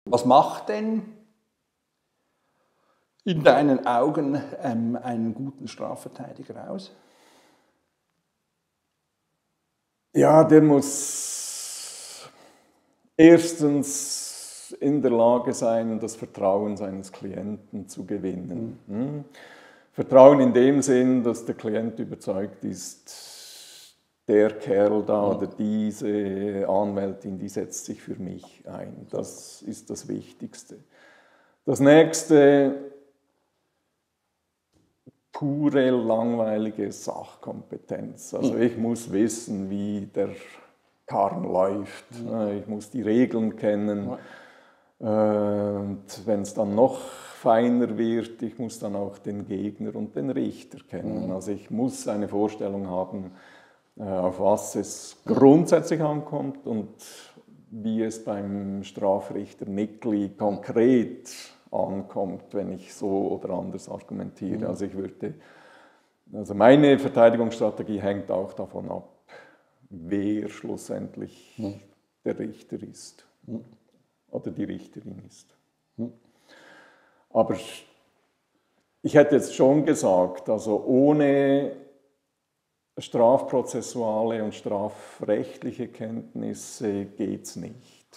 Was macht denn in deinen Augen einen guten Strafverteidiger aus? Ja, der muss erstens in der Lage sein, das Vertrauen seines Klienten zu gewinnen. Vertrauen in dem Sinn, dass der Klient überzeugt ist, der Kerl da oder diese Anwältin, die setzt sich für mich ein. Das ist das Wichtigste. Das nächste, pure, langweilige Sachkompetenz. Also ich muss wissen, wie der Karren läuft. Ich muss die Regeln kennen. Und wenn es dann noch feiner wird, ich muss dann auch den Gegner und den Richter kennen. Also ich muss eine Vorstellung haben, auf was es grundsätzlich ankommt und wie es beim Strafrichter Nickli konkret ankommt, wenn ich so oder anders argumentiere. Also meine Verteidigungsstrategie hängt auch davon ab, wer schlussendlich der Richter ist oder die Richterin ist. Aber ich hätte jetzt schon gesagt, also ohne strafprozessuale und strafrechtliche Kenntnisse geht es nicht.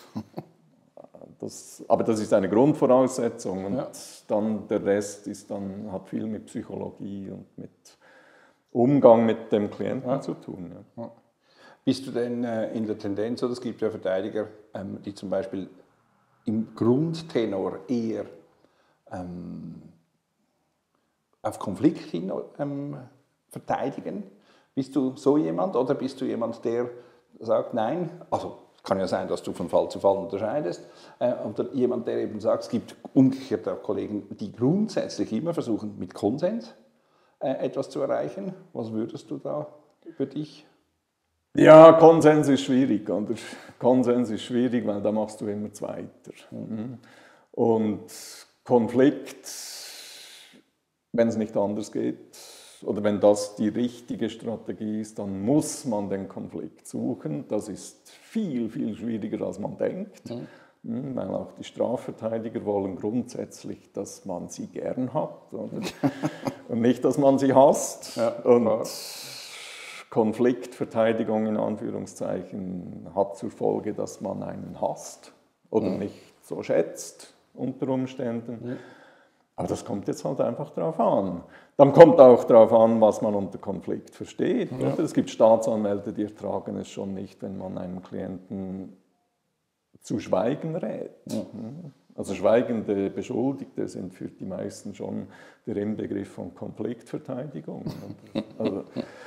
Aber das ist eine Grundvoraussetzung und dann der Rest hat viel mit Psychologie und mit Umgang mit dem Klienten zu tun. Ja. Bist du denn in der Tendenz, oder es gibt ja Verteidiger, die zum Beispiel im Grundtenor eher auf Konflikt hin verteidigen? Bist du so jemand oder bist du jemand, der sagt, nein, also es kann ja sein, dass du von Fall zu Fall unterscheidest, oder jemand, der eben sagt, es gibt umgekehrt auch Kollegen, die grundsätzlich immer versuchen, mit Konsens etwas zu erreichen. Was würdest du da für dich? Ja, Konsens ist schwierig, oder? Konsens ist schwierig, weil da machst du immer Zweiter. Und Konflikt, wenn es nicht anders geht, oder wenn das die richtige Strategie ist, dann muss man den Konflikt suchen. Das ist viel, viel schwieriger, als man denkt. Weil auch die Strafverteidiger wollen grundsätzlich, dass man sie gern hat. Oder? Und nicht, dass man sie hasst. Und Konfliktverteidigung in Anführungszeichen hat zur Folge, dass man einen hasst oder nicht so schätzt unter Umständen. Aber das kommt jetzt halt einfach drauf an. Dann kommt auch darauf an, was man unter Konflikt versteht. Oder? Es gibt Staatsanwälte, die ertragen es schon nicht, wenn man einem Klienten zu schweigen rät. Also schweigende Beschuldigte sind für die meisten schon der Inbegriff von Konfliktverteidigung. Also,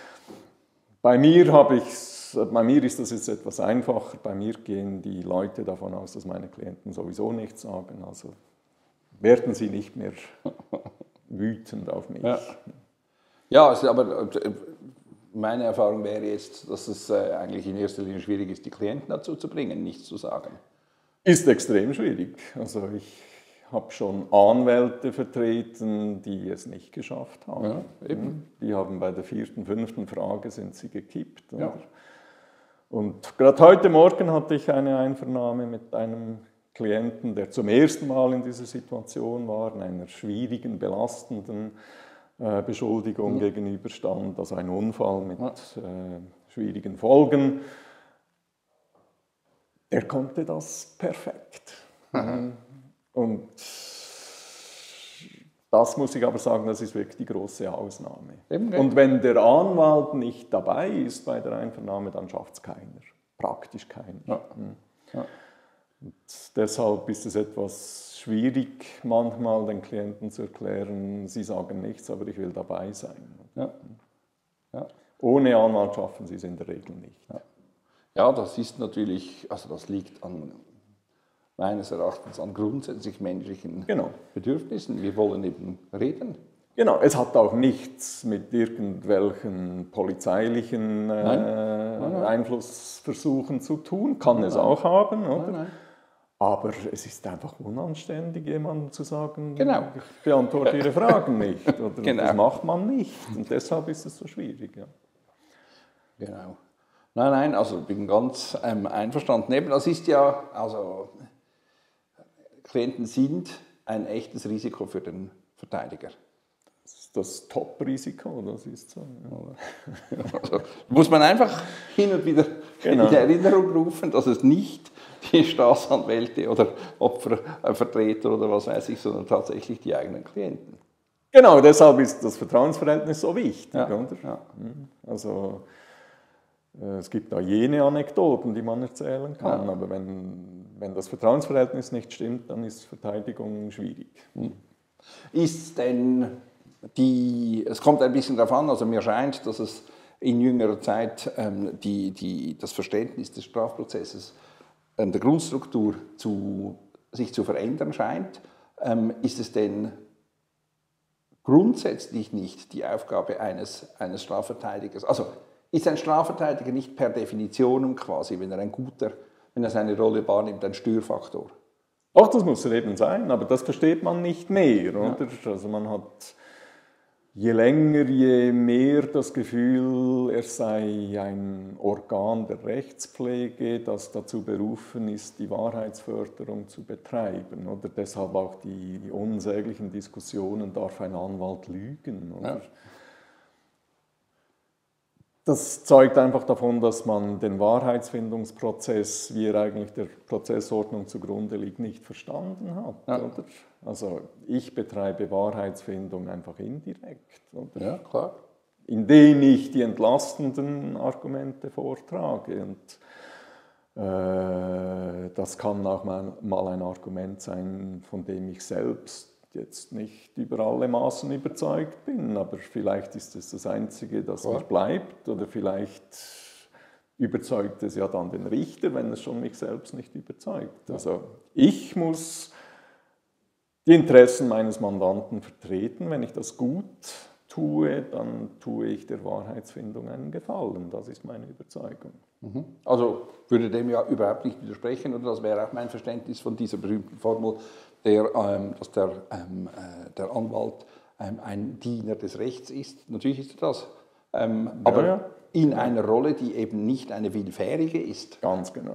bei mir ist das jetzt etwas einfacher. Bei mir gehen die Leute davon aus, dass meine Klienten sowieso nichts sagen. Also werden sie nicht mehr wütend auf mich. Ja, aber meine Erfahrung wäre jetzt, dass es eigentlich in erster Linie schwierig ist, die Klienten dazu zu bringen, nichts zu sagen. Ist extrem schwierig. Also ich habe schon Anwälte vertreten, die es nicht geschafft haben. Ja, eben. Die haben bei der 4., 5. Frage sind sie gekippt. Ja. Und gerade heute Morgen hatte ich eine Einvernahme mit einem Klienten, der zum ersten Mal in dieser Situation war, einer schwierigen, belastenden Beschuldigung gegenüberstand, also ein Unfall mit schwierigen Folgen. Der konnte das perfekt. Und das muss ich aber sagen, das ist wirklich die große Ausnahme. Und wenn der Anwalt nicht dabei ist bei der Einvernahme, dann schafft es keiner, praktisch keiner. Und deshalb ist es etwas schwierig, manchmal den Klienten zu erklären, sie sagen nichts, aber ich will dabei sein. Ohne Anwalt schaffen sie es in der Regel nicht. Ja, das ist natürlich, also das liegt meines Erachtens an grundsätzlich menschlichen Bedürfnissen. Wir wollen eben reden. Genau, es hat auch nichts mit irgendwelchen polizeilichen Einflussversuchen zu tun, kann es auch haben, oder? Aber es ist einfach unanständig, jemandem zu sagen, ich beantworte Ihre Fragen nicht. Oder das macht man nicht. Und deshalb ist es so schwierig. Genau. Nein, also ich bin ganz einverstanden. Eben, das ist ja, also Klienten sind ein echtes Risiko für den Verteidiger. Das ist das Top-Risiko, das ist so. Ja. Also, muss man einfach hin und wieder in Erinnerung rufen, dass es nicht die Staatsanwälte oder Opfervertreter oder was weiß ich, sondern tatsächlich die eigenen Klienten. Genau, deshalb ist das Vertrauensverhältnis so wichtig. Ja, oder? Ja. Also, es gibt da jene Anekdoten, die man erzählen kann, aber wenn das Vertrauensverhältnis nicht stimmt, dann ist Verteidigung schwierig. Ist denn es kommt ein bisschen darauf an, also mir scheint, dass es in jüngerer Zeit das Verständnis des Strafprozesses, der Grundstruktur sich zu verändern scheint. Ist es denn grundsätzlich nicht die Aufgabe eines Strafverteidigers, also ist ein Strafverteidiger nicht per Definition quasi, wenn er seine Rolle wahrnimmt, ein Störfaktor? Ach, das muss er eben sein, aber das versteht man nicht mehr, oder? Also man hat je länger, je mehr das Gefühl, er sei ein Organ der Rechtspflege, das dazu berufen ist, die Wahrheitsförderung zu betreiben. Oder deshalb auch die unsäglichen Diskussionen, darf ein Anwalt lügen? Oder? Ja. Das zeugt einfach davon, dass man den Wahrheitsfindungsprozess, wie er eigentlich der Prozessordnung zugrunde liegt, nicht verstanden hat. Ja. Oder? Also ich betreibe Wahrheitsfindung einfach indirekt. Oder? Ja, klar. Indem ich die entlastenden Argumente vortrage. Und das kann auch mal ein Argument sein, von dem ich selbst jetzt nicht über alle Maßen überzeugt bin, aber vielleicht ist es das Einzige, das mir bleibt, oder vielleicht überzeugt es ja dann den Richter, wenn es schon mich selbst nicht überzeugt. Also ich muss die Interessen meines Mandanten vertreten. Wenn ich das gut tue, dann tue ich der Wahrheitsfindung einen Gefallen. Das ist meine Überzeugung. Also würde dem ja überhaupt nicht widersprechen, oder das wäre auch mein Verständnis von dieser berühmten Formel, dass der Anwalt ein Diener des Rechts ist. Natürlich ist er das, aber in einer Rolle, die eben nicht eine willfährige ist. Ganz genau.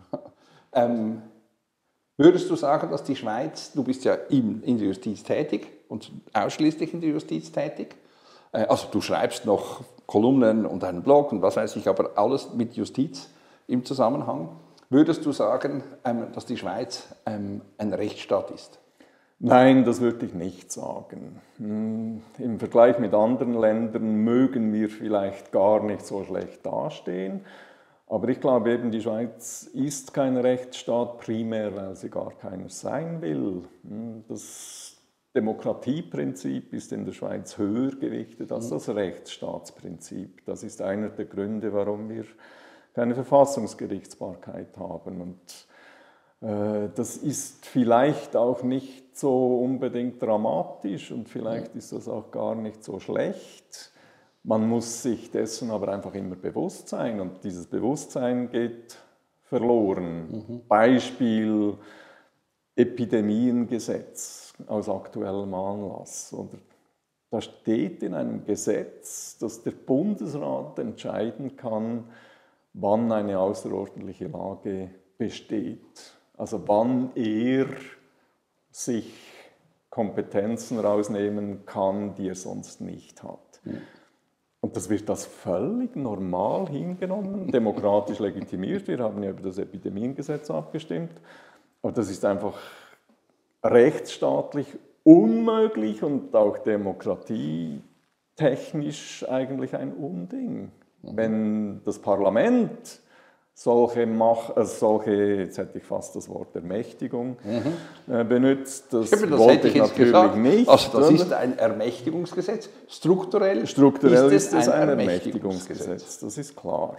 Würdest du sagen, dass die Schweiz, du bist ja in der Justiz tätig und ausschließlich in der Justiz tätig, also du schreibst noch Kolumnen und einen Blog und was weiß ich, aber alles mit Justiz im Zusammenhang. Würdest du sagen, dass die Schweiz ein Rechtsstaat ist? Nein, das würde ich nicht sagen. Im Vergleich mit anderen Ländern mögen wir vielleicht gar nicht so schlecht dastehen. Aber ich glaube eben, die Schweiz ist kein Rechtsstaat, primär, weil sie gar keiner sein will. Das Demokratieprinzip ist in der Schweiz höher gewichtet als das Rechtsstaatsprinzip. Das ist einer der Gründe, warum wir keine Verfassungsgerichtsbarkeit haben. Und das ist vielleicht auch nicht so unbedingt dramatisch und vielleicht ist das auch gar nicht so schlecht. Man muss sich dessen aber einfach immer bewusst sein und dieses Bewusstsein geht verloren. Beispiel Epidemiengesetz aus aktuellem Anlass. Oder da steht in einem Gesetz, dass der Bundesrat entscheiden kann, wann eine außerordentliche Lage besteht. Also wann er sich Kompetenzen rausnehmen kann, die er sonst nicht hat. Und das wird das völlig normal hingenommen, demokratisch legitimiert. Wir haben ja über das Epidemiengesetz abgestimmt. Aber das ist einfach rechtsstaatlich unmöglich und auch demokratietechnisch eigentlich ein Unding. Wenn das Parlament solche, jetzt hätte ich fast das Wort Ermächtigung benutzt, das wollte ich natürlich nicht. Also das ist ein Ermächtigungsgesetz, strukturell ist es ein Ermächtigungsgesetz, das ist klar.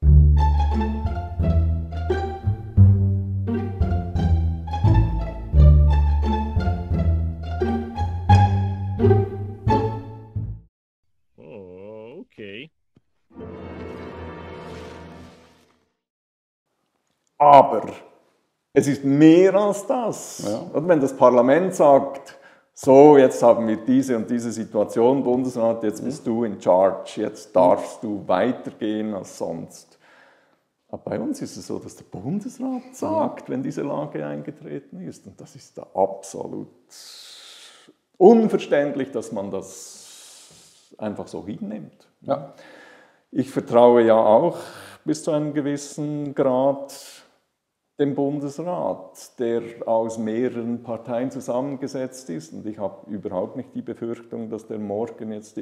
Aber es ist mehr als das. Ja. Und wenn das Parlament sagt, so, jetzt haben wir diese und diese Situation, Bundesrat, jetzt bist du in charge, jetzt darfst du weitergehen als sonst. Aber bei uns ist es so, dass der Bundesrat sagt, wenn diese Lage eingetreten ist. Und das ist da absolut unverständlich, dass man das einfach so hinnimmt. Ja. Ich vertraue ja auch bis zu einem gewissen Grad dem Bundesrat, der aus mehreren Parteien zusammengesetzt ist. Und ich habe überhaupt nicht die Befürchtung, dass der morgen jetzt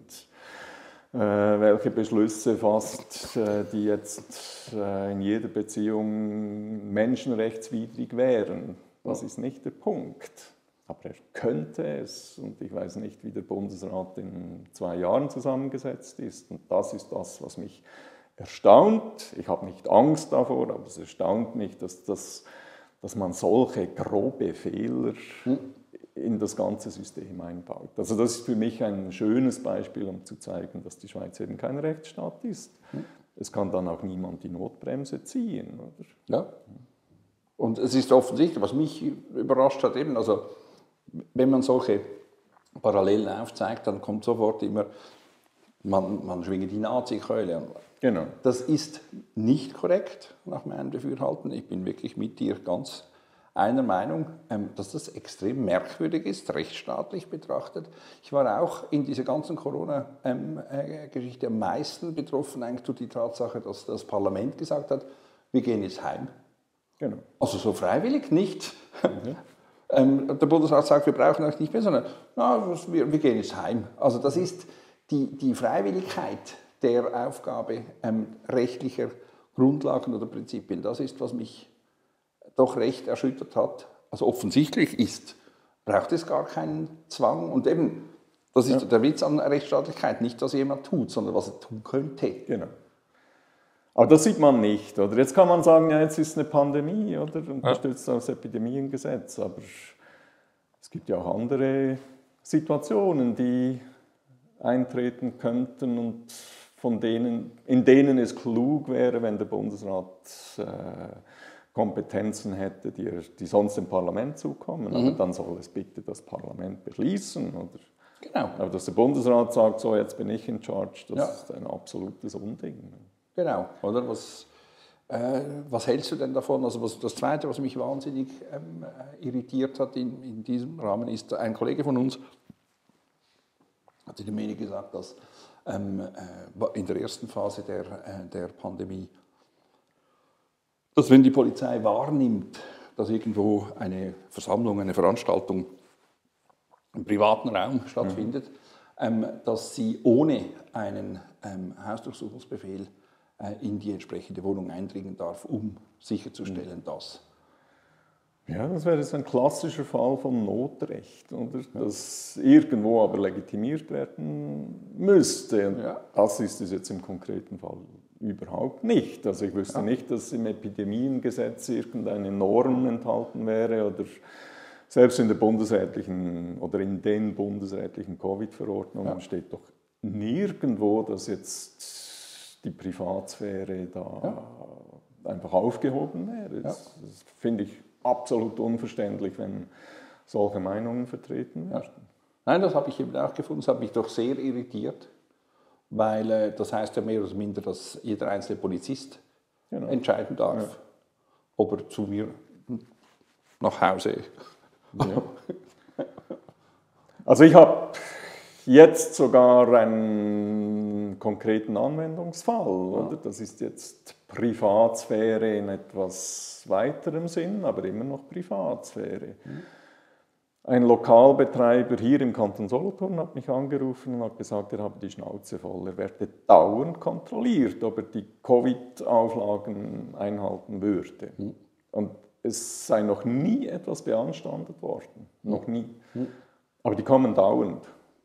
welche Beschlüsse fasst, die jetzt in jeder Beziehung menschenrechtswidrig wären. Das ist nicht der Punkt. Aber er könnte es, und ich weiß nicht, wie der Bundesrat in 2 Jahren zusammengesetzt ist. Und das ist das, was mich erstaunt. Ich habe nicht Angst davor, aber es erstaunt mich, dass man solche grobe Fehler in das ganze System einbaut. Also das ist für mich ein schönes Beispiel, um zu zeigen, dass die Schweiz eben kein Rechtsstaat ist. Es kann dann auch niemand die Notbremse ziehen. Oder? Ja. Und es ist offensichtlich, was mich überrascht hat, eben, also wenn man solche Parallelen aufzeigt, dann kommt sofort immer, man schwinge die Nazi-Keule. Genau. Das ist nicht korrekt, nach meinem Dafürhalten. Ich bin wirklich mit dir ganz einer Meinung, dass das extrem merkwürdig ist, rechtsstaatlich betrachtet. Ich war auch in dieser ganzen Corona-Geschichte am meisten betroffen eigentlich durch die Tatsache, dass das Parlament gesagt hat, wir gehen jetzt heim. Genau. Also so freiwillig nicht. Der Bundesrat sagt, wir brauchen euch nicht mehr, sondern wir gehen jetzt heim. Also das ist die Freiwilligkeit der Aufgabe rechtlicher Grundlagen oder Prinzipien. Das ist, was mich doch recht erschüttert hat. Also offensichtlich braucht es gar keinen Zwang. Und eben, das ist der Witz an Rechtsstaatlichkeit, nicht, was jemand tut, sondern was er tun könnte. Genau. Aber das sieht man nicht, oder? Jetzt kann man sagen, ja, jetzt ist eine Pandemie, oder? Unterstützt das Epidemiengesetz. Aber es gibt ja auch andere Situationen, die eintreten könnten und in denen es klug wäre, wenn der Bundesrat Kompetenzen hätte, die sonst dem Parlament zukommen. Aber dann soll es bitte das Parlament beschließen. Oder? Genau. Aber dass der Bundesrat sagt, so, jetzt bin ich in charge, das ist ein absolutes Unding. Genau, oder? Was hältst du denn davon? Also das Zweite, was mich wahnsinnig irritiert hat in diesem Rahmen, ist, ein Kollege von uns hat in der Medien gesagt, dass in der ersten Phase der Pandemie, dass wenn die Polizei wahrnimmt, dass irgendwo eine Versammlung, eine Veranstaltung im privaten Raum stattfindet, dass sie ohne einen Hausdurchsuchungsbefehl in die entsprechende Wohnung eindringen darf, um sicherzustellen, dass. Ja, das wäre jetzt ein klassischer Fall von Notrecht, oder? Das irgendwo aber legitimiert werden müsste. Und das ist es jetzt im konkreten Fall überhaupt nicht. Also ich wüsste nicht, dass im Epidemiengesetz irgendeine Norm enthalten wäre oder selbst in der bundesrätlichen oder in den bundesrätlichen Covid-Verordnungen steht doch nirgendwo, dass jetzt die Privatsphäre da einfach aufgehoben wäre. Das finde ich absolut unverständlich, wenn solche Meinungen vertreten werden. Nein, das habe ich eben auch gefunden. Das hat mich doch sehr irritiert, weil das heißt ja mehr oder minder, dass jeder einzelne Polizist entscheiden darf, ob er zu mir nach Hause. Ja. Also ich habe jetzt sogar einen konkreten Anwendungsfall. Oder? Das ist jetzt Privatsphäre in etwas weiterem Sinn, aber immer noch Privatsphäre. Ein Lokalbetreiber hier im Kanton Solothurn hat mich angerufen und hat gesagt, er habe die Schnauze voll. Er werde dauernd kontrolliert, ob er die Covid-Auflagen einhalten würde. Und es sei noch nie etwas beanstandet worden. Noch nie. Aber die kommen dauernd,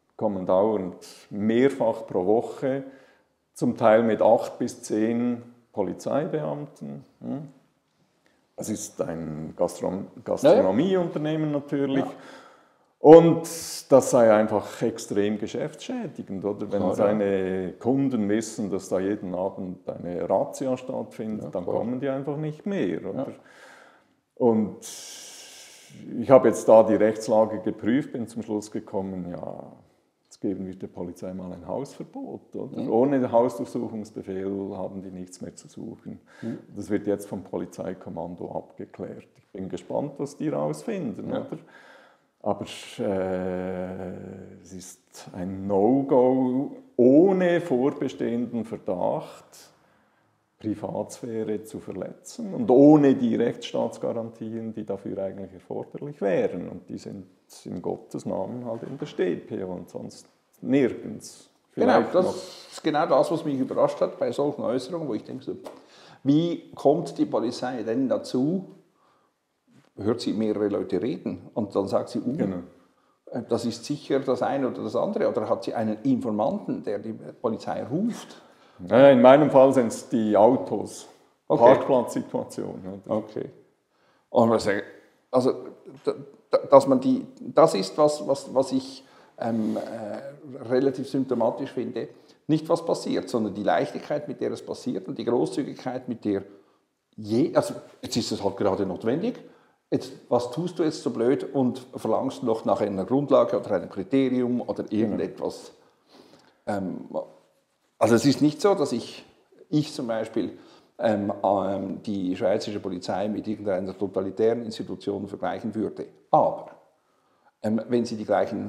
mehrfach pro Woche, zum Teil mit 8 bis 10 Polizeibeamten. Es ist ein Gastronomieunternehmen natürlich. Und das sei einfach extrem geschäftsschädigend, oder? Wenn seine Kunden wissen, dass da jeden Abend eine Razzia stattfindet, dann kommen die einfach nicht mehr, oder? Und ich habe jetzt da die Rechtslage geprüft, bin zum Schluss gekommen, geben wir der Polizei mal ein Hausverbot. Oder? Ohne Hausdurchsuchungsbefehl haben die nichts mehr zu suchen. Das wird jetzt vom Polizeikommando abgeklärt. Ich bin gespannt, was die rausfinden. Ja. Oder? Aber es ist ein No-Go, ohne vorbestehenden Verdacht Privatsphäre zu verletzen und ohne die Rechtsstaatsgarantien, die dafür eigentlich erforderlich wären. Und die sind in Gottes Namen halt in der StPO und sonst nirgends. Genau, das ist genau das, was mich überrascht hat bei solchen Äußerungen, wo ich denke, so, wie kommt die Polizei denn dazu, hört sie mehrere Leute reden und dann sagt sie, genau, das ist sicher das eine oder das andere, oder hat sie einen Informanten, der die Polizei ruft? Ja, in meinem Fall sind es die Autos, Parkplatzsituation. Okay. Und also, dass man das ist, was ich relativ symptomatisch finde. Nicht was passiert, sondern die Leichtigkeit, mit der es passiert und die Großzügigkeit, mit der also jetzt ist es halt gerade notwendig. Jetzt, was tust du jetzt so blöd und verlangst noch nach einer Grundlage oder einem Kriterium oder irgendetwas? Also es ist nicht so, dass ich zum Beispiel die schweizerische Polizei mit irgendeiner totalitären Institution vergleichen würde. Aber wenn sie die gleiche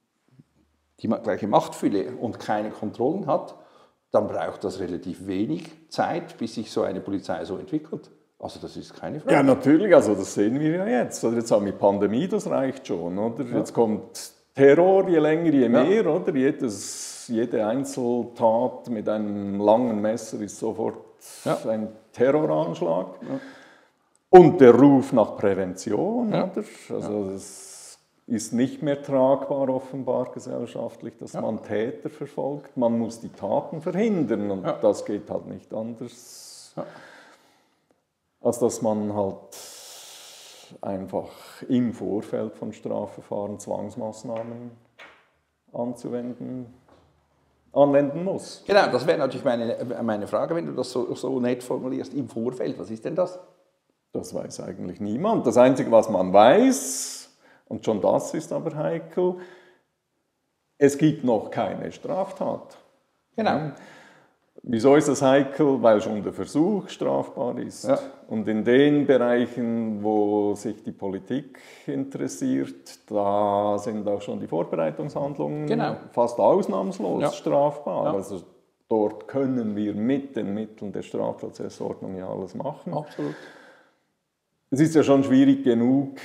Machtfülle und keine Kontrollen hat, dann braucht das relativ wenig Zeit, bis sich so eine Polizei so entwickelt. Also das ist keine Frage. Ja, natürlich, also das sehen wir ja jetzt. Also jetzt haben wir Pandemie, das reicht schon, oder? Ja. Jetzt kommt Terror, je länger, je mehr, oder? Jede Einzeltat mit einem langen Messer ist sofort ein Terroranschlag. Ja. Und der Ruf nach Prävention, oder? Also das ist nicht mehr tragbar offenbar gesellschaftlich, dass man Täter verfolgt. Man muss die Taten verhindern und das geht halt nicht anders, als dass man halt einfach im Vorfeld von Strafverfahren Zwangsmaßnahmen anwenden muss. Genau, das wäre natürlich meine Frage, wenn du das so nett formulierst, im Vorfeld. Was ist denn das? Das weiß eigentlich niemand. Das Einzige, was man weiß, und schon das ist aber heikel, es gibt noch keine Straftat. Genau. Wieso ist das heikel? Weil schon der Versuch strafbar ist. Ja. Und in den Bereichen, wo sich die Politik interessiert, da sind auch schon die Vorbereitungshandlungen fast ausnahmslos strafbar. Ja. Also dort können wir mit den Mitteln der Strafprozessordnung ja alles machen. Absolut. Es ist ja schon schwierig genug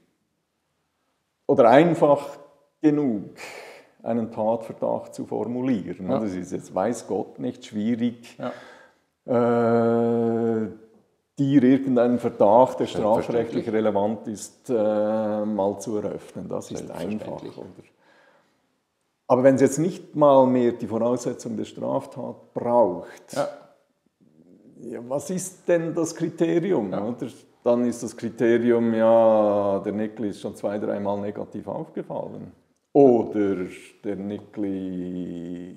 oder einfach genug, einen Tatverdacht zu formulieren. Ja. Das ist jetzt, weiß Gott, nicht schwierig, dir irgendeinen Verdacht, der strafrechtlich relevant ist, mal zu eröffnen. Das ist einfach. Oder? Aber wenn es jetzt nicht mal mehr die Voraussetzung der Straftat braucht, was ist denn das Kriterium? Oder? Dann ist das Kriterium, der Nickel ist schon 2-3 Mal negativ aufgefallen. Oder der Nickel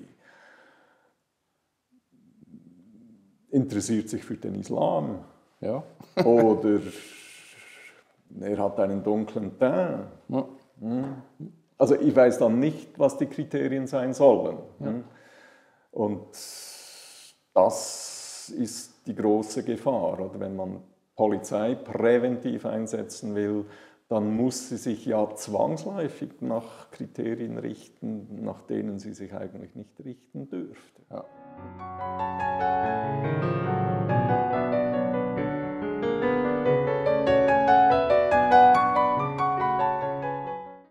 interessiert sich für den Islam. Ja. Oder er hat einen dunklen Teint. Ja. Also ich weiß dann nicht, was die Kriterien sein sollen. Ja. Und das ist die große Gefahr. Oder wenn man Polizei präventiv einsetzen will, dann muss sie sich ja zwangsläufig nach Kriterien richten, nach denen sie sich eigentlich nicht richten dürfte. Ja.